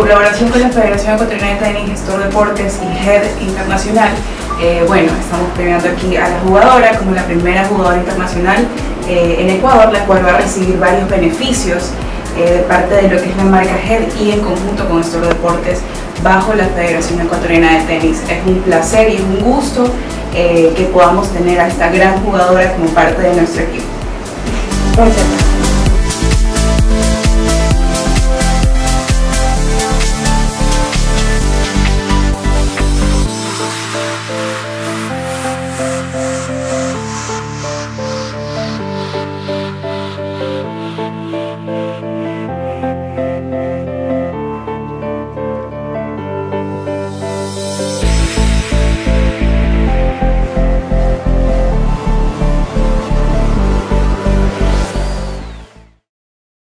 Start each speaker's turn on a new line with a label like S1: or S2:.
S1: colaboración con la Federación Ecuatoriana de Tenis, Gestor Deportes y Head Internacional, bueno, estamos premiando aquí a la jugadora como la primera jugadora internacional en Ecuador, la cual va a recibir varios beneficios de parte de lo que es la marca Head y en conjunto con Gestor Deportes bajo la Federación Ecuatoriana de Tenis. Es un placer y es un gusto que podamos tener a esta gran jugadora como parte de nuestro equipo. Muchas gracias.